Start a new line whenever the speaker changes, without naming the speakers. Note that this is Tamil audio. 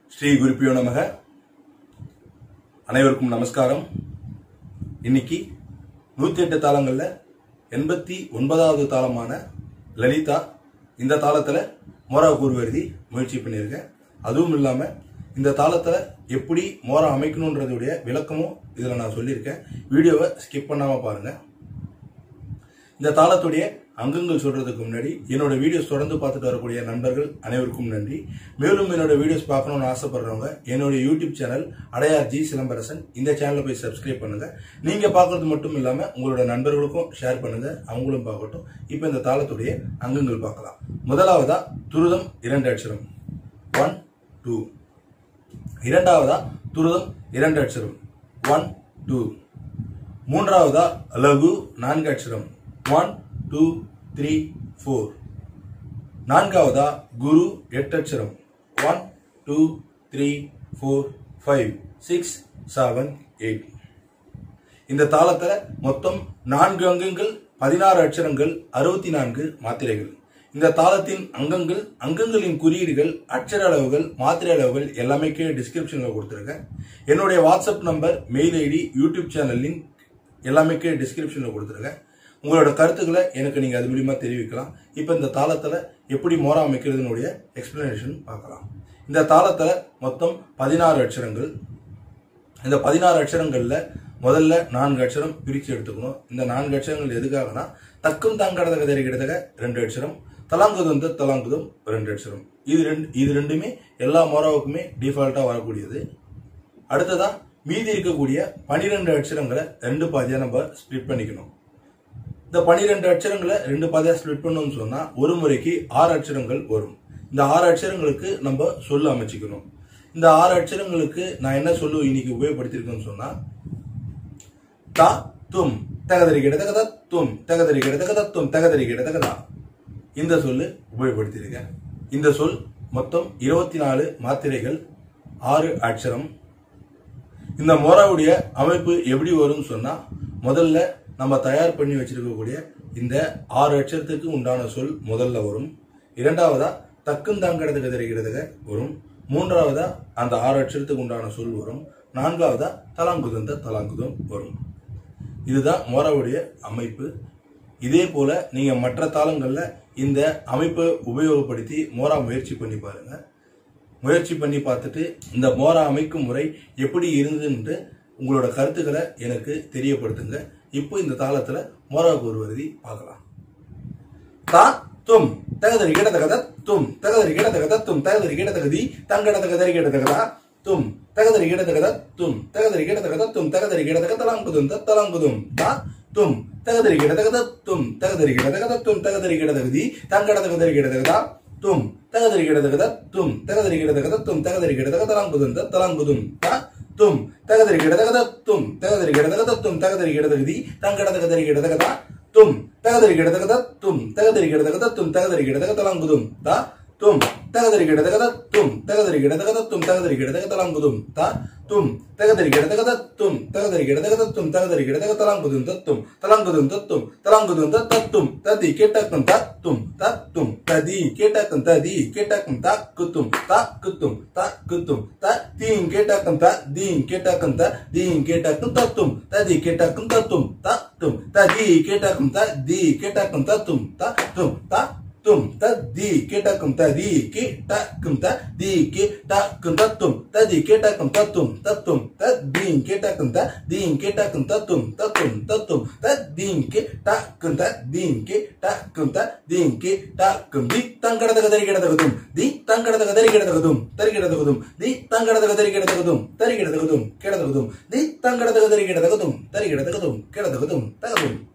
ஸ்ரீ குருப்பியோ நமக. அனைவருக்கும் நமஸ்காரம். இன்னைக்கு 108 தாளங்கள்ல 89வது தாளமான லலிதா இந்த தாளத்துல மோரா கூறுவருதி முயற்சி பண்ணியிருக்கேன். அதுவும் இல்லாம இந்த தாளத்துல எப்படி மோரா அமைக்கணும்ன்றதுடைய விளக்கமும் இதுல நான் சொல்லியிருக்கேன். வீடியோவை ஸ்கிப் பண்ணாம பாருங்க. இந்த தாளத்துடைய அங்கங்கள் சொல்றதுக்கு முன்னாடி என்னோட வீடியோஸ் தொடர்ந்து பார்த்துட்டு வரக்கூடிய நண்பர்கள் அனைவருக்கும் நன்றி. மேலும் என்னோட வீடியோஸ் பார்க்கணும்னு ஆசைப்படுறவங்க என்னோட YouTube channel Adyar G Silambarasan, இந்த சேனலை போய் சப்ஸ்கிரைப் பண்ணுங்க. நீங்க பார்க்கறது மட்டும் இல்லாம உங்களோட நண்பர்களுக்கும் ஷேர் பண்ணுங்க, அவங்களும் பார்க்கட்டும். இப்ப இந்த தாளத்துடைய அங்கங்கள் பார்க்கலாம். முதலாவதா துருதம் 2 அட்சரம் 1 2. இரண்டாவதா துருதம் 2 அட்சரம் 1 2. மூன்றாவதா லகு 4 அட்சரம் 1 2 3 4. நான்காவதா குரு 8 அட்சரம் 1 2 3 4 5 6 7 8. இந்த தாளத்துல மொத்தம் 4 அங்கங்கள், 16 அட்சரங்கள், 64 மாத்திரைகள். இந்த தாளத்தின் அங்கங்களின் குறியீடுகள், அட்சர அளவுகள், மாத்திரை அளவுகள் எல்லாமே கீழே டிஸ்கிரிப்ஷன்ல கொடுத்திருக்கேன். என்னுடைய WhatsApp number, mail ID, YouTube channel link எல்லாமே கீழே டிஸ்கிரிப்ஷன்ல கொடுத்திருக்கேன். உங்களோட கருத்துக்களை எனக்கு நீங்க அது மூலியமா தெரிவிக்கலாம். இப்ப இந்த தாளத்துல எப்படி மோரா அமைக்கிறதுனுடைய எக்ஸ்பிளனேஷன் பார்க்கலாம். இந்த தாளத்துல மொத்தம் 16 அட்சரங்கள். இந்த 16 அட்சரங்கள்ல முதல்ல 4 அட்சரம் பிரிச்சு எடுத்துக்கணும். இந்த 4 அட்சரங்கள் எதுக்காகனா தக்கும் தாங்கடத கதறி கிடதக 2 அட்சரம், தலாங்குதம் தலாங்குதம் 2 அட்சரம். இது ரெண்டுமே எல்லா மோராவுக்குமே டிஃபால்ட்டா வரக்கூடியது. அடுத்ததா மீதி இருக்கக்கூடிய 12 அட்சரங்களை 2 பாதியா நம்ம ஸ்பிளிட் பண்ணிக்கணும். இந்த 12 அட்சரங்களை 2 பாதியா ஸ்பிளிட் பண்ணணும்னு சொன்னா ஒரு முறைக்கு 6 அட்சரங்கள் வரும். இந்த 6 அட்சரங்களுக்கு நம்ம சொல்லு அமைச்சுக்கணும். இந்த 6 அட்சரங்களுக்கு நான் என்ன சொல்லு இன்னைக்கு உபயோகப்படுத்திருக்கேன்னு சொன்னா தா தும் தகதறி கிடதகதா தும் தகதறி கிடதகதா தும் தகதறி கிடதகதா, இந்த சொல்லு உபயோகப்படுத்தியிருக்கேன். இந்த சொல் மொத்தம் 24 மாத்திரைகள், 6 அட்சரம். இந்த மோராவுடைய அமைப்பு எப்படி வரும்னு சொன்னா முதல்ல நம்ம தயார் பண்ணி வச்சிருக்கக்கூடிய இந்த 6 அட்சரத்துக்கு உண்டான சொல் முதல்ல வரும். இரண்டாவதா தக்குந்தாங்கடது கதறிகிறதுக வரும். மூன்றாவதா அந்த 6 அட்சரத்துக்கு உண்டான சொல் வரும். நான்காவதா தலாங்குதந்த தலாங்குதம் வரும். இதுதான் மோராவுடைய அமைப்பு. இதே போல நீங்க மற்ற தாளங்கள்ல இந்த அமைப்பை உபயோகப்படுத்தி மோரா முயற்சி பண்ணி பாருங்க. முயற்சி பண்ணி பார்த்துட்டு இந்த மோரா அமைக்கும் முறை எப்படி இருந்ததுன்னு உங்களோட கருத்துக்களை எனக்கு தெரியப்படுத்துங்க. இப்போ இந்த தாளத்துல மோராவுக்கு ஒரு வருதி பார்க்கலாம். தா தும் தகதறி கிடதகத தும் தகதறி கிடதகத தும் தகதறி கிடதகதி தங்கடதகதறி கிடதகதா தும் தகதறி கிடதகத தும் தகதறி கிடதகத தும் தகதறி கிடதக தலாங்குதும் தலாங்குதும் தா தும் தகதறி கிடதகத தும் தகதறி கிடதகத தும் தகதறி கிடதகதி தங்கடதகதறி கிடதகதா தும் தகதறி கிடதகத தும் தகதறி கிடதகத தும் தகதறி கிடதக தலாங்குதும் தலாங்குதும் தா தும் தகதறி கிடதகத தும் தகதறி கிடதகத தும் தகதறி கிடதகதி தங்கடதகதறி கிடதகதா தும் தகதறி கிடதகத தும் தகதறி கிடதகத தும் தகதறி கிடதக தலாங்குதும் தா தும் தகதறி கிடதகத தும் தகதறி கிடதகத தும் தகதறி கிடதக தலாங்குதும் தா தும் தகதறி கிடதகத தும் தகதறி கிடதகத தும் தகதறி கிடதக தலாங்குதும் தத்தும் தலாங்குதும் தத்தும் தலாங்குதும் தத்தும் ததி கேட்டக்கும் தத்தும் தத்தும் ததி கேட்டக்கும் ததி கேட்டக்கும் தக்குத்தும் தக்குத்தும் தக்குத்தும் தீம் கேட்டக்கும் தீம் கேட்டக்கும் தீம் கேட்டக்கும் தத்தும் ததி கேட்டக்கும் தத்தும் தத்தும் ததி கேட்டக்கும் ததி கேட்டக்கும் தத்தும் தத்தும் தும் ததி கேட்டக்கும் ததி கேட்டக்கும் ததி கேட்டக்கும் தத்தும் ததி கேட்டக்கும் தத்தும் தத்தும் ததீம் கேட்டக்கும் ததீம் கேட்டக்கும் தத்தும் தத்தும் தத்தும் ததீம் கேட்டக்கும் ததீம் கேட்டக்கும் ததீம் கேட்டக்கும் தி தங்கடதகதறி கிடதகதும் தி தங்கடதகதறி கிடதகதும் தரி கிடதகதும் தி தங்கடதகதறி கிடதகதும் தரி கிடதகதும் கிடதகதும் தி தங்கடதகதறி கிடதகதும் தரி கிடதகதும் கிடதகதும் தகதும்